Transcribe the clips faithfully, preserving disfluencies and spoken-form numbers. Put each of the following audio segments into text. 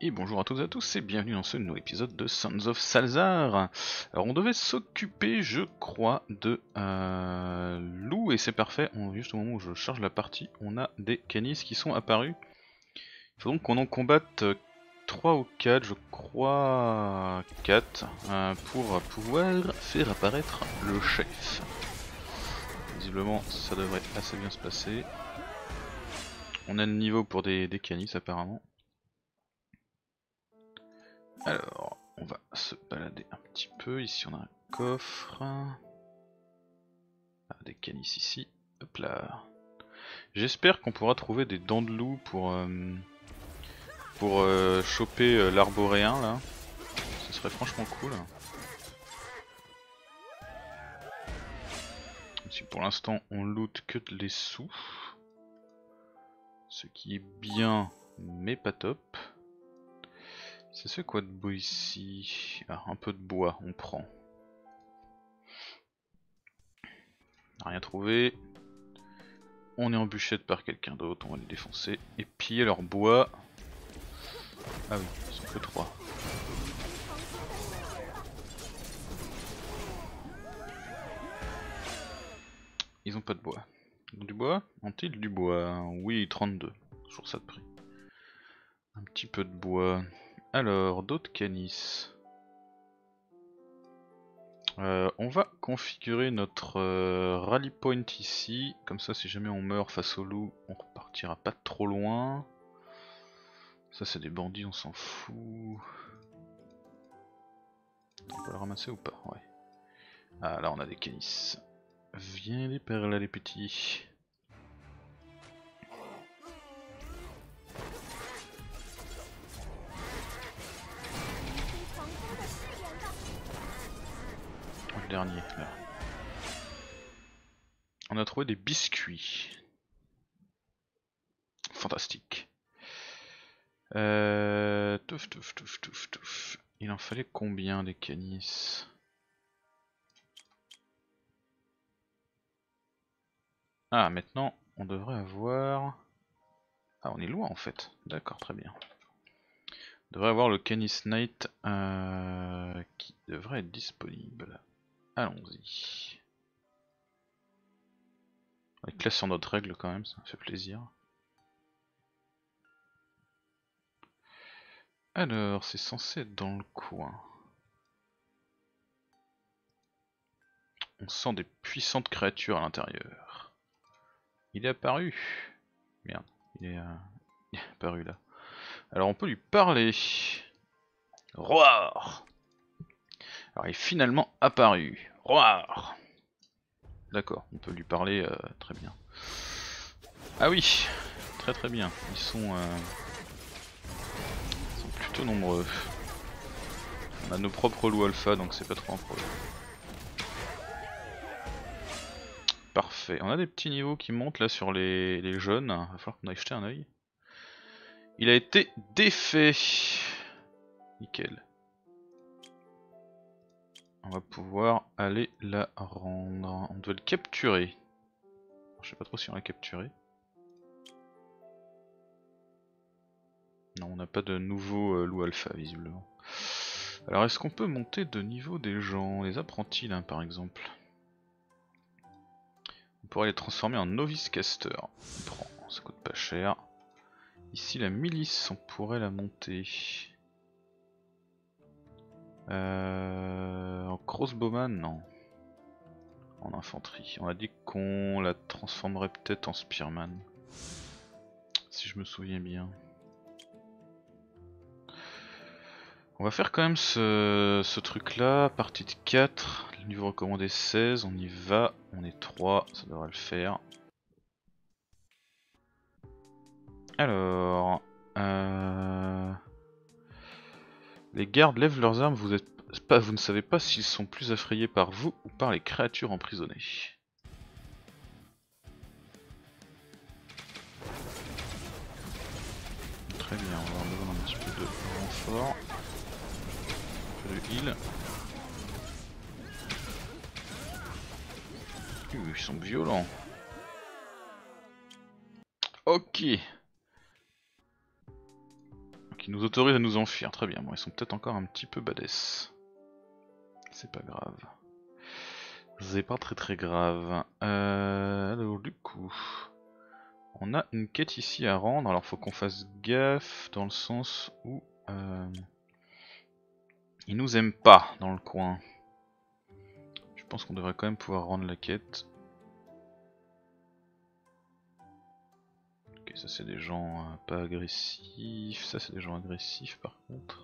Et bonjour à toutes et à tous et bienvenue dans ce nouveau épisode de Sons of Salzar. Alors on devait s'occuper, je crois, de euh, loup et c'est parfait, on, juste au moment où je charge la partie, on a des canis qui sont apparus. Il faut donc qu'on en combatte trois ou quatre, je crois quatre, euh, pour pouvoir faire apparaître le chef. Visiblement ça devrait assez bien se passer. On a le niveau pour des, des canis apparemment. Alors, on va se balader un petit peu. Ici, on a un coffre. Ah, des canis ici. Hop là. J'espère qu'on pourra trouver des dents de loup pour, euh, pour euh, choper euh, l'arboréen là. Ce serait franchement cool. Si pour l'instant on loot que de les sous. Ce qui est bien, mais pas top. C'est ce quoi de beau ici? Ah, un peu de bois, on prend. Rien trouvé. On est en bûchette par quelqu'un d'autre, on va les défoncer. Et piller leur bois. Ah oui, ils sont que trois. Ils ont pas de bois. Ils ont du bois? Ont-ils du bois? Oui, trente-deux. Toujours ça de prix. Un petit peu de bois. Alors, d'autres canis. Euh, on va configurer notre euh, rally point ici. Comme ça, si jamais on meurt face au loup, on repartira pas trop loin. Ça, c'est des bandits, on s'en fout. On peut le ramasser ou pas? Ouais. Ah, là, on a des canis. Viens les par là, les petits. Le dernier, là. On a trouvé des biscuits. Fantastique. Euh... Touf, touf, touf, touf, touf. Il en fallait combien des canis? Ah, maintenant, on devrait avoir... Ah, on est loin en fait. D'accord, très bien. On devrait avoir le Canis Knight euh, qui devrait être disponible. Allons-y. On classe sur notre règle quand même, ça me fait plaisir. Alors, c'est censé être dans le coin. On sent des puissantes créatures à l'intérieur. Il est apparu. Merde, il est, euh, il est apparu là. Alors on peut lui parler. Roar. Alors il est finalement apparu. Roar. D'accord, on peut lui parler euh, très bien. Ah oui, très très bien. Ils sont, euh, ils sont plutôt nombreux. On a nos propres loups alpha, donc c'est pas trop un problème. Parfait. On a des petits niveaux qui montent là sur les, les jeunes. Il va falloir qu'on aille jeter un oeil. Il a été défait. Nickel. On va pouvoir aller la rendre. On doit le capturer. Je sais pas trop si on l'a capturé. Non, on n'a pas de nouveau euh, loup alpha visiblement. Alors est-ce qu'on peut monter de niveau des gens, les apprentis là par exemple? On pourrait les transformer en novice caster. On prend, ça coûte pas cher. Ici la milice, on pourrait la monter. Euh, en crossbowman, non. En infanterie. On a dit qu'on la transformerait peut-être en spearman. Si je me souviens bien. On va faire quand même ce, ce truc là, partie de quatre, le niveau recommandé seize, on y va, on est trois, ça devrait le faire. Alors, euh... les gardes lèvent leurs armes, vous, êtes pas, vous ne savez pas s'ils sont plus effrayés par vous ou par les créatures emprisonnées. Très bien, on va avoir besoin d'un petit peu de renfort. Un peu de heal. Uh, ils sont violents. Ok. Ok, qui nous autorise à nous enfuir. Très bien, bon, ils sont peut-être encore un petit peu badass. C'est pas grave. C'est pas très très grave. Euh, alors du coup, on a une quête ici à rendre. Alors faut qu'on fasse gaffe dans le sens où euh, ils nous aiment pas dans le coin. Je pense qu'on devrait quand même pouvoir rendre la quête. Ok, ça c'est des gens euh, pas agressifs. Ça c'est des gens agressifs par contre.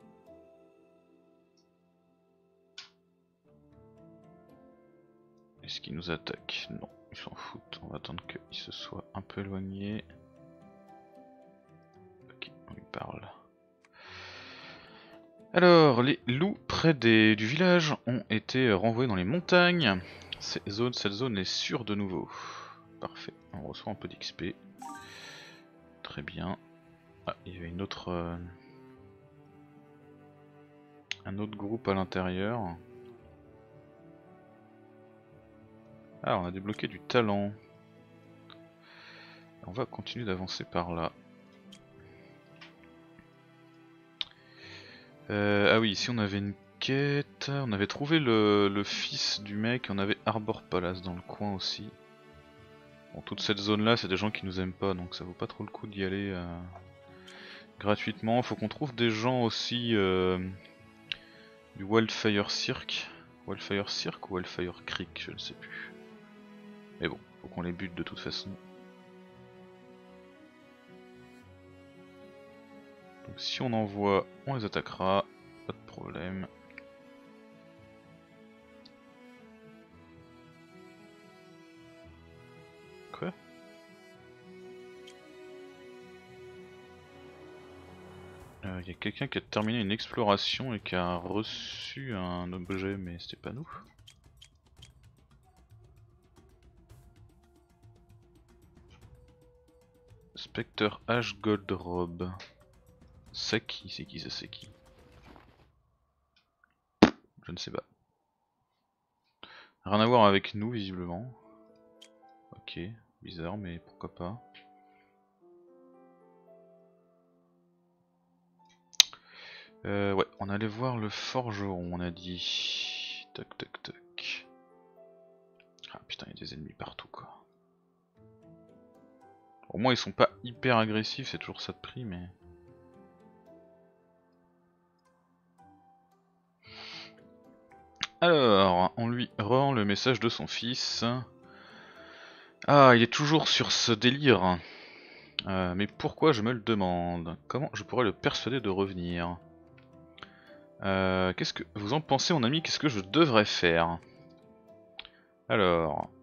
Est-ce qu'ils nous attaquent? Non, ils s'en foutent. On va attendre qu'ils se soient un peu éloignés. Ok, on lui parle. Alors, les loups près des, du village ont été renvoyés dans les montagnes. Cette zone, cette zone est sûre de nouveau. Parfait, on reçoit un peu d'X P. Très bien. Ah, il y avait une autre, euh, un autre groupe à l'intérieur. Ah, on a débloqué du talent. On va continuer d'avancer par là. Euh, ah oui, ici on avait une quête. On avait trouvé le, le fils du mec. On avait Arbor Palace dans le coin aussi. Bon, toute cette zone là, c'est des gens qui nous aiment pas, donc ça vaut pas trop le coup d'y aller euh, gratuitement. Faut qu'on trouve des gens aussi euh, du Wildfire Cirque. Wildfire Cirque ou Wildfire Creek, je ne sais plus. Mais bon, faut qu'on les bute de toute façon. Donc si on envoie, on les attaquera, pas de problème. Quoi? Il euh, y a quelqu'un qui a terminé une exploration et qui a reçu un objet, mais c'était pas nous. Spectre Ash Gold Robe. C'est qui? C'est qui ça? C'est qui? Je ne sais pas. Rien à voir avec nous visiblement. Ok, bizarre mais pourquoi pas. Euh, ouais, on allait voir le forgeron, on a dit. Toc toc toc. Ah putain, il y a des ennemis partout quoi. Au moins ils sont pas hyper agressifs, c'est toujours ça de prix mais... Alors, on lui rend le message de son fils. Ah, il est toujours sur ce délire. Euh, mais pourquoi je me le demande? Comment je pourrais le persuader de revenir? euh, Qu'est-ce que vous en pensez mon ami? Qu'est-ce que je devrais faire? Alors...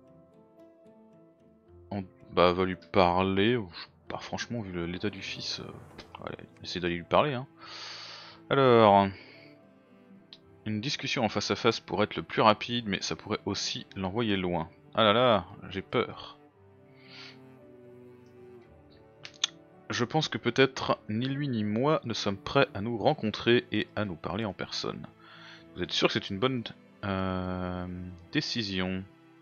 On bah, va lui parler. Bah, franchement, vu l'état du fils, euh, allez, essaye d'aller lui parler. Hein. Alors... Une discussion en face à face pourrait être le plus rapide, mais ça pourrait aussi l'envoyer loin. Ah là là, j'ai peur. Je pense que peut-être ni lui ni moi ne sommes prêts à nous rencontrer et à nous parler en personne. Vous êtes sûr que c'est une bonne euh, décision?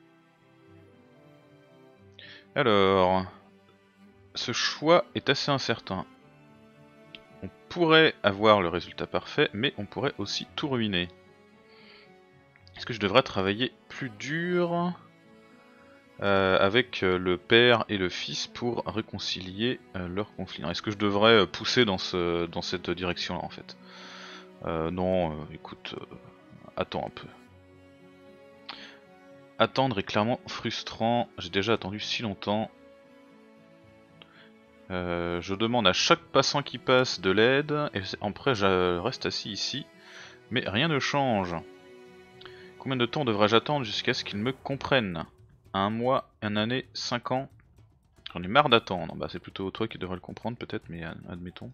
Alors, ce choix est assez incertain. On pourrait avoir le résultat parfait, mais on pourrait aussi tout ruiner. Est-ce que je devrais travailler plus dur euh, avec le père et le fils pour réconcilier euh, leur conflit? Est-ce que je devrais euh, pousser dans, ce, dans cette direction-là en fait? euh, Non, euh, écoute, euh, attends un peu. Attendre est clairement frustrant, j'ai déjà attendu si longtemps. Euh, je demande à chaque passant qui passe de l'aide, et après je reste assis ici, mais rien ne change. Combien de temps devrais-je attendre jusqu'à ce qu'ils me comprennent? Un mois, une année, cinq ans? J'en ai marre d'attendre. Bah c'est plutôt toi qui devrais le comprendre peut-être, mais admettons.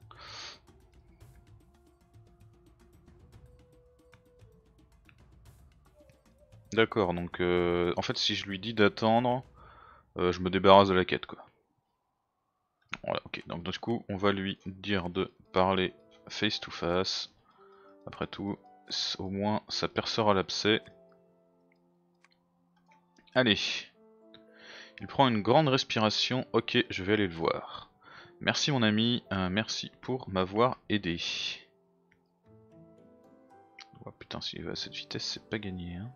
D'accord, donc euh, en fait si je lui dis d'attendre, euh, je me débarrasse de la quête quoi. Voilà, ok, donc du coup on va lui dire de parler face to face. Après tout, au moins ça percera l'abcès. Allez. Il prend une grande respiration, ok je vais aller le voir. Merci mon ami, euh, merci pour m'avoir aidé. Oh putain, s'il va à cette vitesse, c'est pas gagné. Hein.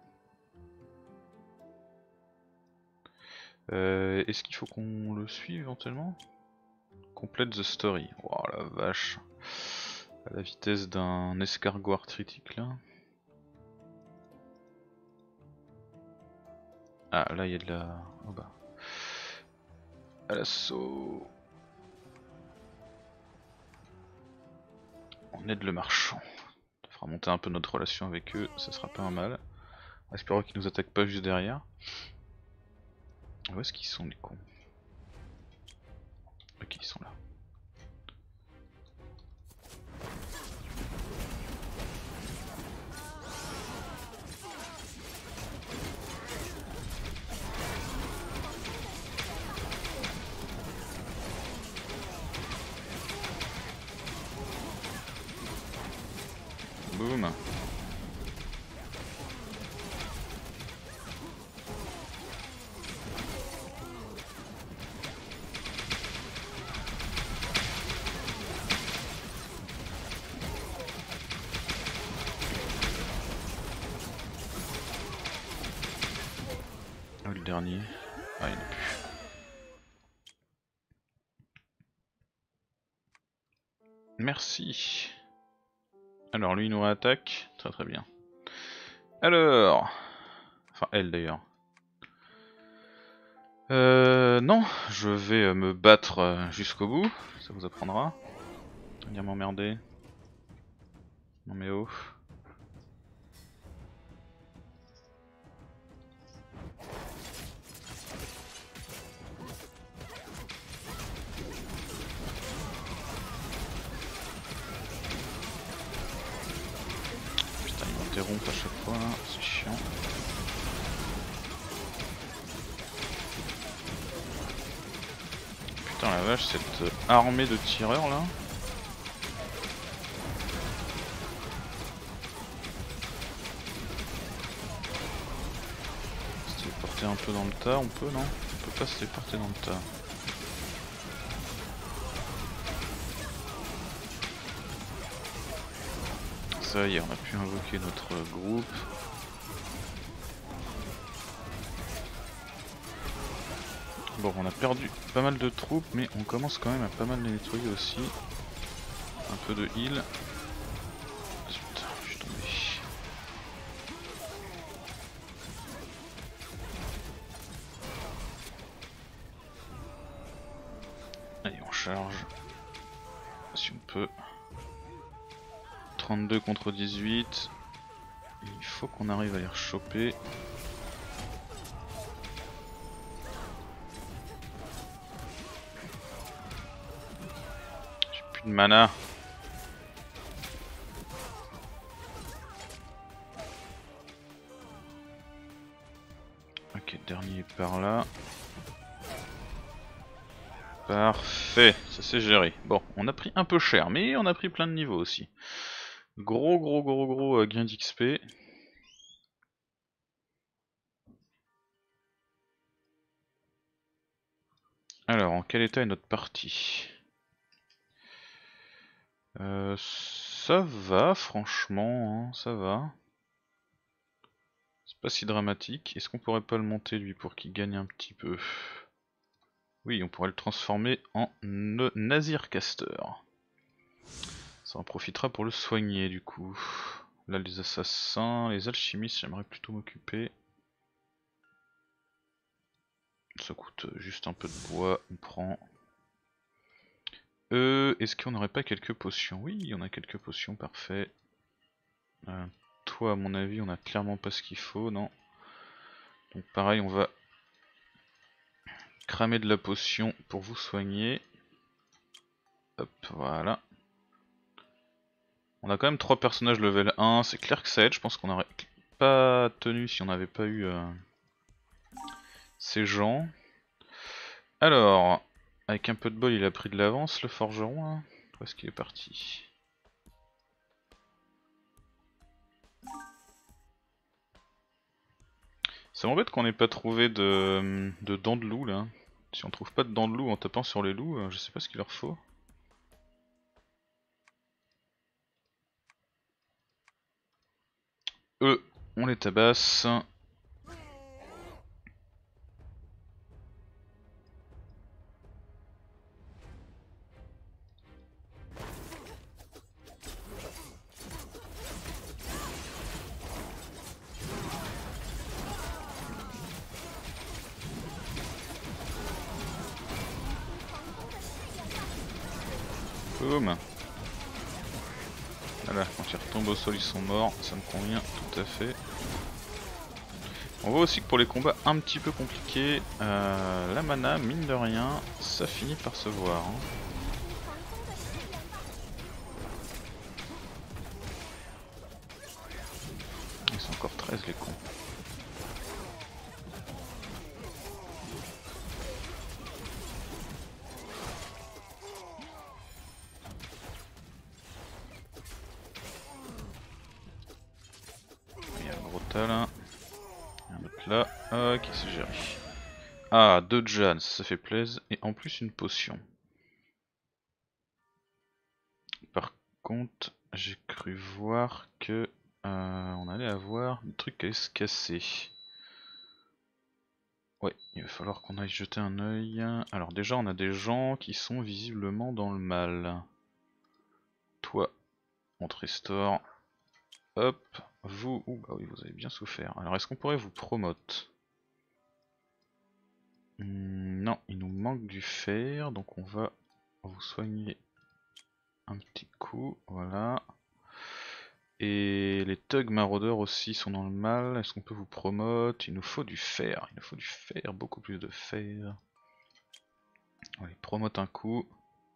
Euh, Est-ce qu'il faut qu'on le suive éventuellement? Complete the story. Oh la vache. À la vitesse d'un escargot arthritique là. Ah là il y a de la... Oh bah. À l'assaut. On aide le marchand. Ça fera monter un peu notre relation avec eux, ça sera pas un mal. Espérons qu'ils nous attaquent pas juste derrière. Où est-ce qu'ils sont les cons? Ok, ils sont là. Boum. Oh, le dernier. Ah, il n'y en a plus. Merci. Alors lui il nous réattaque. Très très bien. Alors. Enfin elle d'ailleurs. Euh, non, je vais me battre jusqu'au bout, ça vous apprendra. Venir m'emmerder. Non mais oh. Putain, ils m'interrompent à chaque fois, c'est chiant. Putain la vache, cette armée de tireurs là. Se téléporter un peu dans le tas, on peut non? On peut pas se téléporter dans le tas. Ça y est, on a pu invoquer notre groupe. Bon, on a perdu pas mal de troupes, mais on commence quand même à pas mal les nettoyer aussi. Un peu de heal. Putain, je suis tombé. Allez, on charge. Si on peut. trente-deux contre dix-huit. Il faut qu'on arrive à les rechoper. J'ai plus de mana. Ok, dernier est par là. Parfait, ça s'est géré. Bon, on a pris un peu cher, mais on a pris plein de niveaux aussi. Gros gros gros gros euh, gain d'X P. Alors, en quel état est notre partie? euh, Ça va, franchement, hein, ça va. C'est pas si dramatique. Est-ce qu'on pourrait pas le monter lui pour qu'il gagne un petit peu? Oui, on pourrait le transformer en Nazircaster. Ça en profitera pour le soigner du coup. Là les assassins, les alchimistes, j'aimerais plutôt m'occuper. Ça coûte juste un peu de bois, on prend. Euh, Est-ce qu'on n'aurait pas quelques potions? Oui, on a quelques potions, parfait. Euh, toi à mon avis on a clairement pas ce qu'il faut, non. Donc pareil on va cramer de la potion pour vous soigner. Hop, voilà. On a quand même trois personnages level un, c'est clair que ça aide, je pense qu'on aurait pas tenu si on n'avait pas eu euh, ces gens. Alors, avec un peu de bol il a pris de l'avance le forgeron hein. Où est-ce qu'il est parti? Ça m'embête qu'on n'ait pas trouvé de, de dents de loup là. Si on trouve pas de dents de loup en tapant sur les loups, je sais pas ce qu'il leur faut. Eux, on les tabasse. Boum. Voilà, quand ils retombent au sol ils sont morts, ça me convient tout à fait. On voit aussi que pour les combats un petit peu compliqués, euh, la mana, mine de rien, ça finit par se voir. Hein. Ils sont encore treize les cons. Il y a un gros tas là. Un autre là. Ah, qui s'est géré. Ah, deux Jan, ça fait plaisir. Et en plus une potion. Par contre, j'ai cru voir que euh, on allait avoir des trucs à se casser. Ouais, il va falloir qu'on aille jeter un œil. Alors déjà, on a des gens qui sont visiblement dans le mal. Toi, on te restaure. Hop, vous, ouh, bah oui, vous avez bien souffert. Alors est-ce qu'on pourrait vous promote? hmm, Non, il nous manque du fer, donc on va vous soigner un petit coup, voilà. Et les thugs maraudeurs aussi sont dans le mal, est-ce qu'on peut vous promote? Il nous faut du fer, il nous faut du fer, beaucoup plus de fer. On les promote un coup.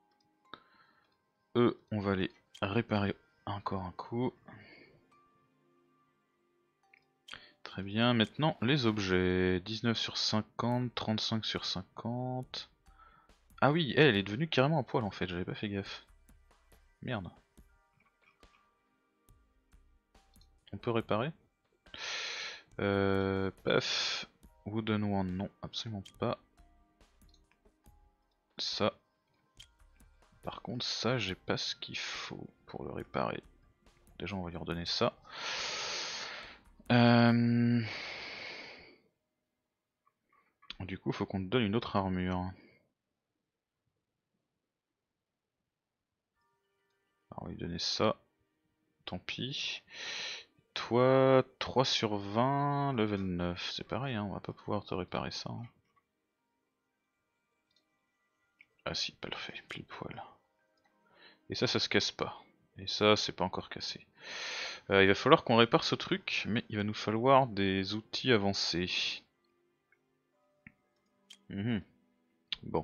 Eux, on va les réparer encore un coup. Très bien, maintenant les objets. dix-neuf sur cinquante, trente-cinq sur cinquante. Ah oui, elle, elle est devenue carrément un poil en fait, j'avais pas fait gaffe. Merde. On peut réparer? Euh, paf. Wooden One, non, absolument pas. Ça. Par contre, ça, j'ai pas ce qu'il faut pour le réparer. Déjà, on va lui redonner ça. Euh... Du coup, faut qu'on te donne une autre armure. Alors, on va lui donner ça. Tant pis. Toi, trois sur vingt, level neuf. C'est pareil, hein, on va pas pouvoir te réparer ça. Hein. Ah si, pas le fait, pile poil. Et ça, ça se casse pas. Et ça, c'est pas encore cassé. Euh, il va falloir qu'on répare ce truc, mais il va nous falloir des outils avancés. Mmh. Bon.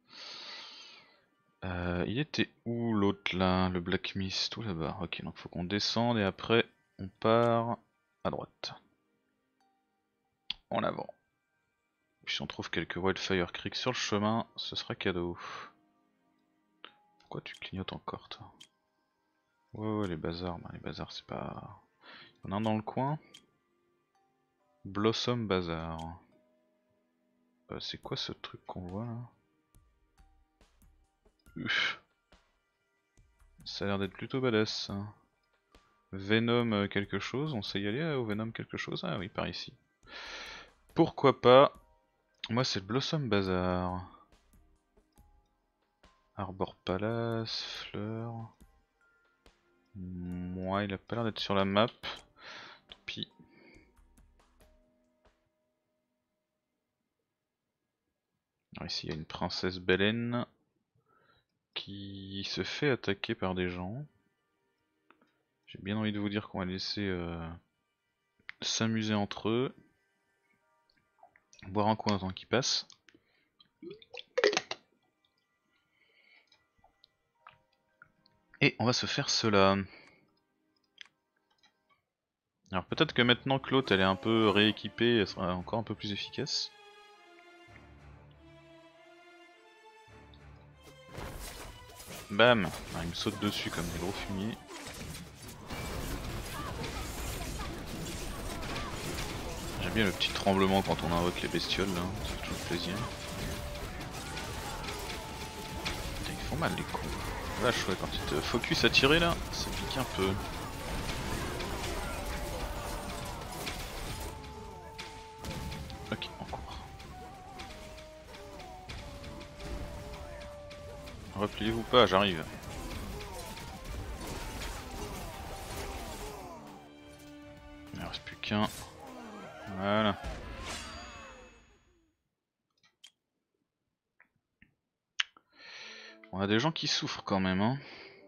Euh, il était où l'autre là, le Black Mist? Tout là-bas. Ok, donc faut qu'on descende et après on part à droite. En avant. Puis si on trouve quelques Wildfire Creek sur le chemin, ce sera cadeau. Pourquoi tu clignotes encore toi? Ouais ouais les bazars, bah, les bazars c'est pas... Il y en a un dans le coin. Blossom Bazar. Euh, c'est quoi ce truc qu'on voit là? Uff. Ça a l'air d'être plutôt badass. Venom euh, quelque chose, on sait y aller euh, au Venom quelque chose? Ah oui, par ici. Pourquoi pas? Moi c'est le Blossom Bazar. Arbor Palace, fleurs. Moi il a pas l'air d'être sur la map. Tant pis. Alors ici il y a une princesse Belen qui se fait attaquer par des gens. J'ai bien envie de vous dire qu'on va laisser euh, s'amuser entre eux. Boire un coup en temps qui passe. Et on va se faire cela. Alors peut-être que maintenant que l'autre elle est un peu rééquipée, elle sera encore un peu plus efficace. Bam! Ah, il me saute dessus comme des gros fumiers. J'aime bien le petit tremblement quand on invoque les bestioles là, ça fait toujours plaisir. font mal les cons. Vache, ouais, quand tu te focus à tirer là, ça pique un peu. Ok, on court. Repliez-vous pas, j'arrive. Il ne reste plus qu'un. Voilà. On a des gens qui souffrent quand même, hein.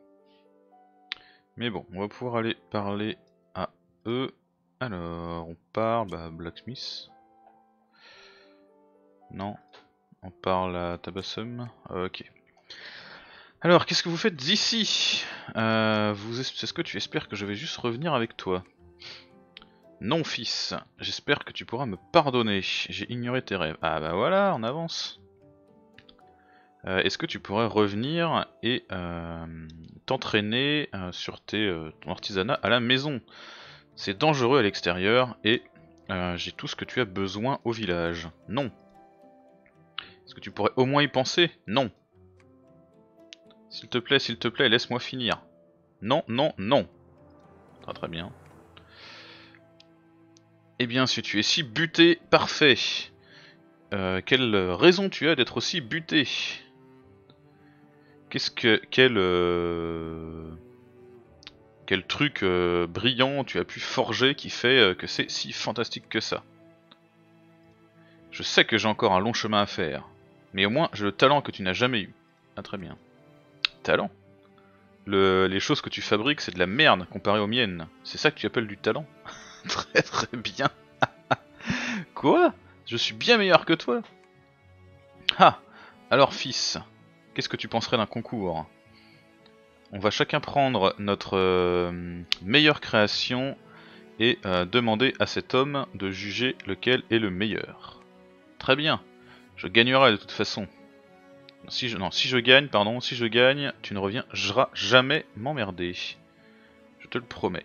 Mais bon, on va pouvoir aller parler à eux. Alors, on parle bah, Blacksmith. Non. On parle à Tabassum. Ok. Alors, qu'est-ce que vous faites ici? euh, vous Est-ce que tu espères que je vais juste revenir avec toi? Non, fils. J'espère que tu pourras me pardonner. J'ai ignoré tes rêves. Ah bah voilà, on avance. Euh, Est-ce que tu pourrais revenir et euh, t'entraîner euh, sur tes, euh, ton artisanat à la maison? C'est dangereux à l'extérieur et euh, j'ai tout ce que tu as besoin au village. Non. Est-ce que tu pourrais au moins y penser? Non. S'il te plaît, s'il te plaît, laisse-moi finir. Non, non, non. Très très bien. Eh bien, si tu es si buté, parfait. Euh, quelle raison tu as d'être aussi buté? Qu'est-ce que... Quel... Euh... Quel truc euh, brillant tu as pu forger qui fait euh, que c'est si fantastique que ça? Je sais que j'ai encore un long chemin à faire, mais au moins j'ai le talent que tu n'as jamais eu. Ah très bien. Talent? le, Les choses que tu fabriques c'est de la merde comparé aux miennes. C'est ça que tu appelles du talent? Très très bien. Quoi? Je suis bien meilleur que toi? Ah! Alors fils, qu'est-ce que tu penserais d'un concours? On va chacun prendre notre euh, meilleure création et euh, demander à cet homme de juger lequel est le meilleur. Très bien, je gagnerai de toute façon. Si je, non, si je gagne, pardon, si je gagne, tu ne reviendras jamais m'emmerder. Je te le promets.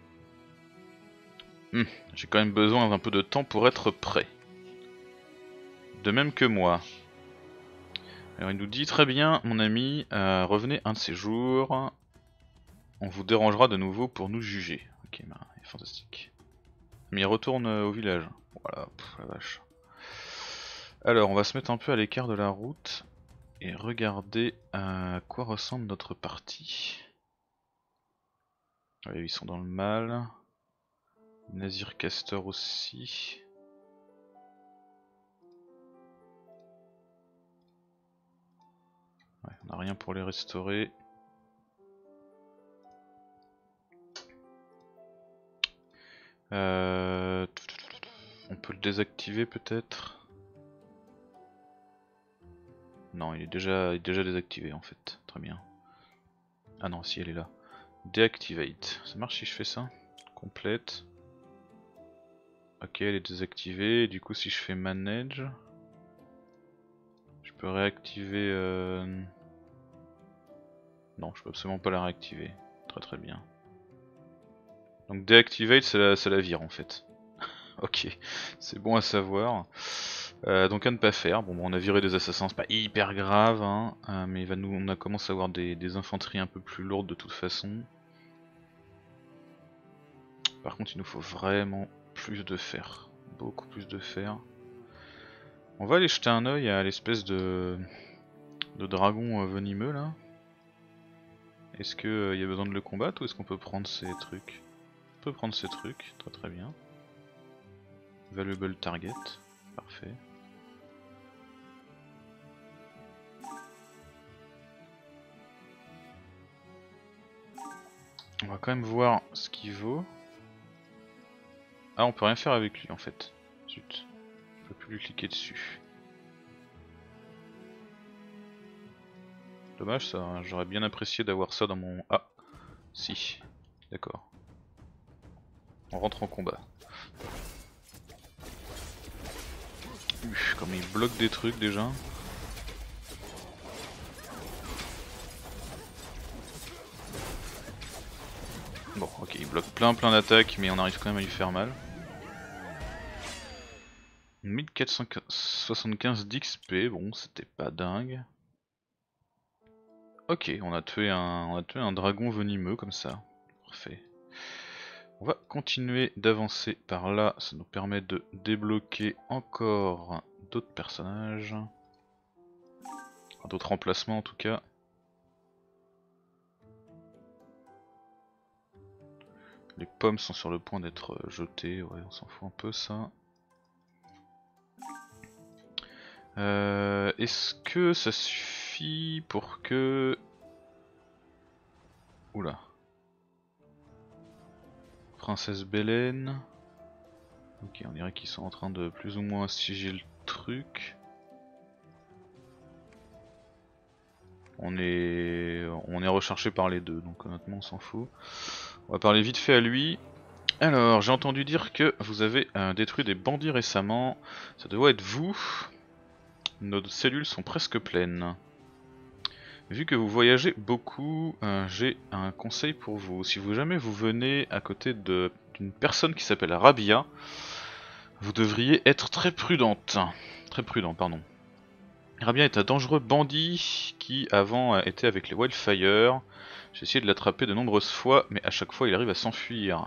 Hum, j'ai quand même besoin d'un peu de temps pour être prêt. De même que moi. Alors il nous dit, très bien mon ami, euh, revenez un de ces jours. On vous dérangera de nouveau pour nous juger. Ok, bah, fantastique. Mais il retourne au village. Voilà, pff, la vache. Alors on va se mettre un peu à l'écart de la route et regarder à quoi ressemble notre partie. Ouais, ils sont dans le mal. Nazir Castor aussi. Ouais, on n'a rien pour les restaurer. Euh... On peut le désactiver peut-être. Non, il est déjà, il est déjà désactivé en fait. Très bien. Ah non, si elle est là. Deactivate. Ça marche si je fais ça? Complète. Ok, elle est désactivée. Du coup, si je fais manage, je peux réactiver. Euh... Non, je peux absolument pas la réactiver. Très très bien. Donc deactivate, c'est la, la vire en fait. Ok, c'est bon à savoir. Euh, donc à ne pas faire. Bon, bon, on a viré des assassins, c'est pas hyper grave, hein, euh, mais il va nous, on a commencé à avoir des, des infanteries un peu plus lourdes de toute façon. Par contre, il nous faut vraiment plus de fer, beaucoup plus de fer. On va aller jeter un oeil à l'espèce de, de dragon euh, venimeux là. Est-ce qu'il euh, y a besoin de le combattre ou est-ce qu'on peut prendre ces trucs? On peut prendre ces trucs, très très bien. Valuable target, parfait. On va quand même voir ce qu'il vaut. Ah, on peut rien faire avec lui en fait. Zut, je peux plus lui cliquer dessus. Dommage ça, hein. J'aurais bien apprécié d'avoir ça dans mon... Ah, si, d'accord. On rentre en combat. Uf, comme il bloque des trucs déjà. Bon, ok, il bloque plein plein d'attaques, mais on arrive quand même à lui faire mal. mille quatre cent soixante-quinze d'X P, bon, c'était pas dingue. Ok, on a tué un, on a tué un dragon venimeux comme ça. Parfait. On va continuer d'avancer par là, ça nous permet de débloquer encore d'autres personnages. Enfin, d'autres emplacements en tout cas. Les pommes sont sur le point d'être jetées, ouais on s'en fout un peu ça. Euh, Est-ce que ça suffit pour que... Oula. Princesse Bélène. Ok, on dirait qu'ils sont en train de plus ou moins assiéger le truc. On est, on est recherché par les deux, donc honnêtement on s'en fout. On va parler vite fait à lui. Alors, j'ai entendu dire que vous avez euh, détruit des bandits récemment. Ça doit être vous. Nos cellules sont presque pleines. Vu que vous voyagez beaucoup, euh, j'ai un conseil pour vous. Si vous jamais vous venez à côté d'une personne qui s'appelle Rabia, vous devriez être très prudente. Très prudent, pardon. Rabia est un dangereux bandit qui avant était avec les Wildfire. J'ai essayé de l'attraper de nombreuses fois, mais à chaque fois il arrive à s'enfuir.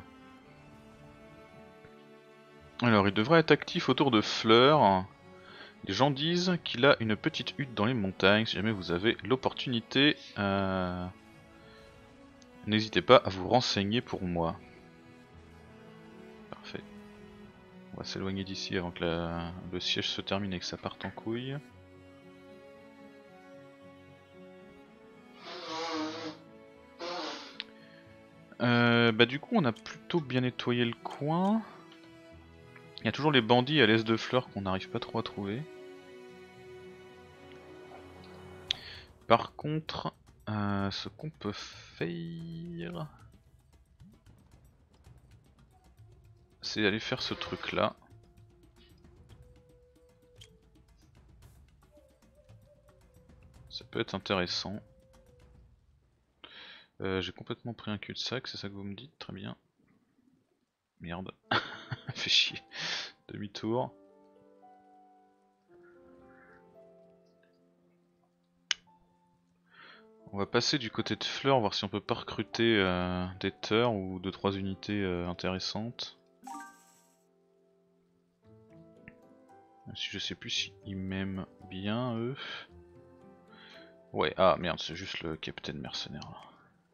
Alors il devrait être actif autour de Fleur. Les gens disent qu'il a une petite hutte dans les montagnes. Si jamais vous avez l'opportunité, euh... n'hésitez pas à vous renseigner pour moi. Parfait. On va s'éloigner d'ici avant que la... le siège se termine et que ça parte en couille. Euh, bah du coup on a plutôt bien nettoyé le coin. Il y a toujours les bandits à l'est de Fleur qu'on n'arrive pas trop à trouver. Par contre, euh, ce qu'on peut faire, c'est aller faire ce truc là. Ça peut être intéressant. Euh, J'ai complètement pris un cul-de-sac, c'est ça que vous me dites, très bien. Merde, fait chier. Demi-tour. On va passer du côté de Fleur, voir si on peut pas recruter euh, des teurs ou deux trois unités euh, intéressantes. Même si je sais plus s'ils m'aiment bien eux. Ouais, ah merde, c'est juste le capitaine mercenaire là.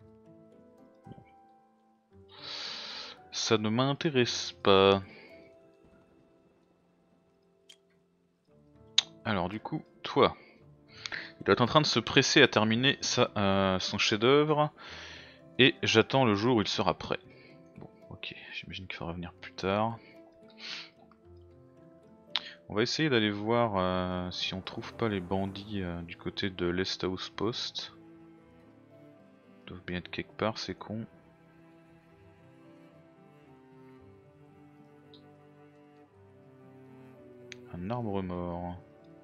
Ça ne m'intéresse pas. Alors du coup, toi, il doit être en train de se presser à terminer sa, euh, son chef-d'œuvre et j'attends le jour où il sera prêt. Bon, ok, j'imagine qu'il faudra venir plus tard. On va essayer d'aller voir euh, si on trouve pas les bandits euh, du côté de l'Est House Post. Ils doivent bien être quelque part, c'est con. Un arbre mort.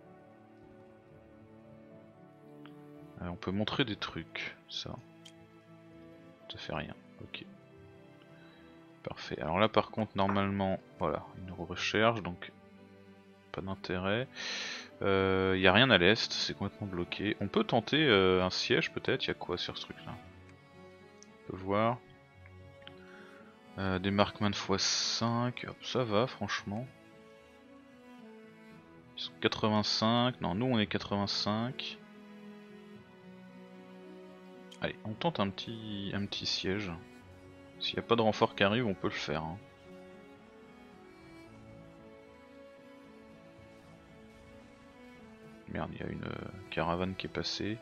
Euh, on peut montrer des trucs, ça. Ça fait rien, ok. Parfait. Alors là par contre normalement, voilà, une recherche, donc pas d'intérêt. Il euh, n'y a rien à l'est, c'est complètement bloqué. On peut tenter euh, un siège peut-être, il y a quoi sur ce truc là? On peut voir. Euh, des Markman fois cinq, hop, ça va franchement. Ils sont quatre-vingt-cinq, non nous on est quatre-vingt-cinq. Allez, on tente un petit, un petit siège. S'il n'y a pas de renfort qui arrive, on peut le faire. Hein. Merde, il y a une euh, caravane qui est passée.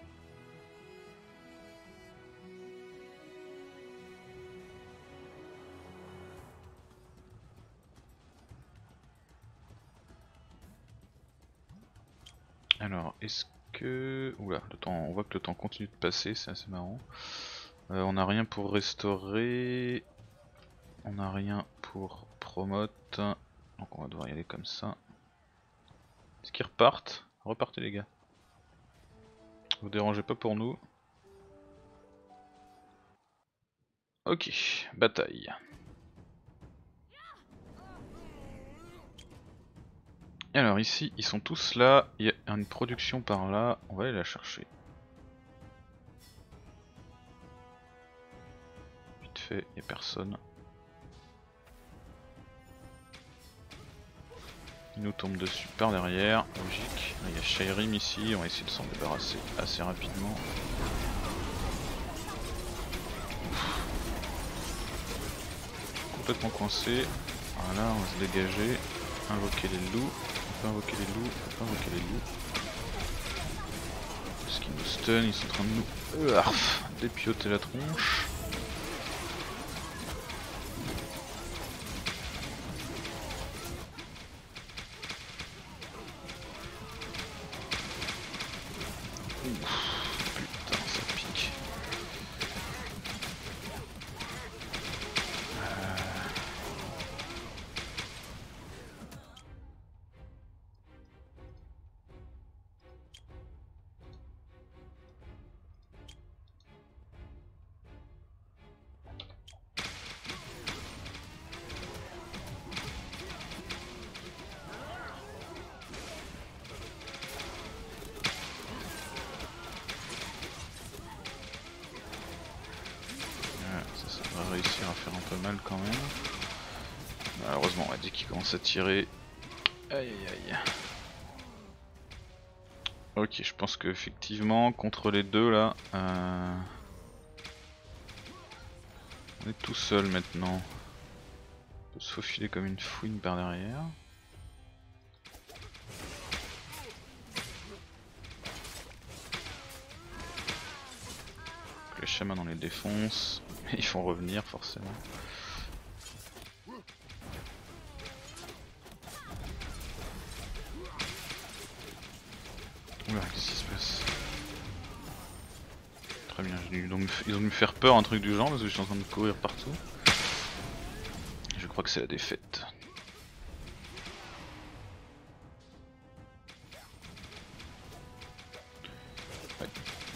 Alors, est-ce que... Oula, le temps, on voit que le temps continue de passer, c'est assez marrant. Euh, on n'a rien pour restaurer. On n'a rien pour promote. Donc on va devoir y aller comme ça. Est-ce qu'ils repartent? Repartez les gars. Vous dérangez pas pour nous. Ok, bataille. Alors ici, ils sont tous là. Il y a une production par là. On va aller la chercher. fait, il n'y a personne. Il nous tombe dessus par derrière, logique. Là, il y a Shairim ici, on va essayer de s'en débarrasser assez rapidement. Complètement coincé. Voilà, on va se dégager. Invoquer les loups. On peut invoquer les loups, on peut pas invoquer les loups. Parce qu'ils nous stun, ils sont en train de nous euh, arf, dépioter la tronche. Putain, ça pique. Euh... Ça, ça va réussir à faire un peu mal quand même. Malheureusement, on a dit qu'il commence à tirer. Aïe aïe aïe. Ok, je pense que effectivement contre les deux là, euh... on est tout seul maintenant. On peut se faufiler comme une fouine par derrière. Les chamans on les défonce, ils font revenir forcément. Oula, qu'est-ce qui se passe? Très bien, ils ont, ils ont dû me faire peur, un truc du genre, parce que je suis en train de courir partout. Je crois que c'est la défaite. Ouais.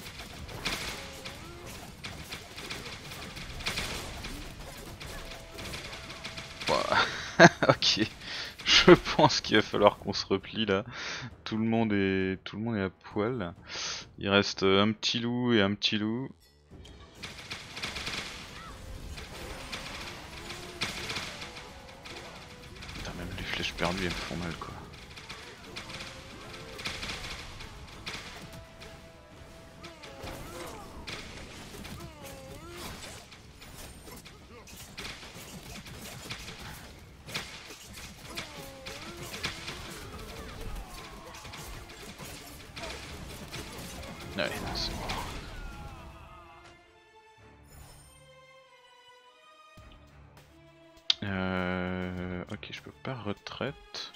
Wow. Ok, je pense qu'il va falloir qu'on se replie là. Tout le monde est, tout le monde est à poil. Il reste un petit loup et un petit loup. Putain, même les flèches perdues elles me font mal quoi. Ouais, non, c'est mort. Euh... Ok, je peux pas retraite.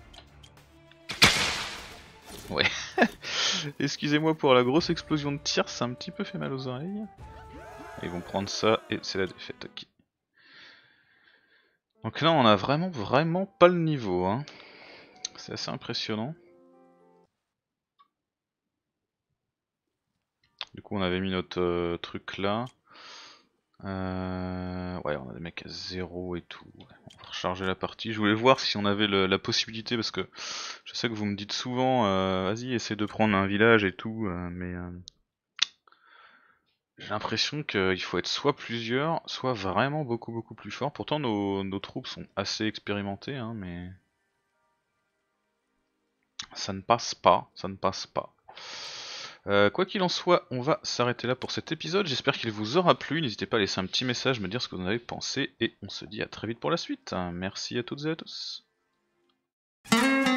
Ouais. Excusez-moi pour la grosse explosion de tir, ça a un petit peu fait mal aux oreilles. Ils vont prendre ça et c'est la défaite, ok. Donc là on a vraiment vraiment pas le niveau, hein. C'est assez impressionnant. Du coup on avait mis notre euh, truc là. Euh... Ouais, on a des mecs à zéro et tout. Ouais, on va recharger la partie. Je voulais voir si on avait le, la possibilité, parce que je sais que vous me dites souvent euh, vas-y essaie de prendre un village et tout, euh, mais euh, j'ai l'impression qu'il faut être soit plusieurs, soit vraiment beaucoup beaucoup plus fort. Pourtant nos, nos troupes sont assez expérimentées, hein, mais ça ne passe pas, ça ne passe pas. Euh, quoi qu'il en soit, on va s'arrêter là pour cet épisode. J'espère qu'il vous aura plu. N'hésitez pas à laisser un petit message, me dire ce que vous en avez pensé. Et on se dit à très vite pour la suite. Merci à toutes et à tous.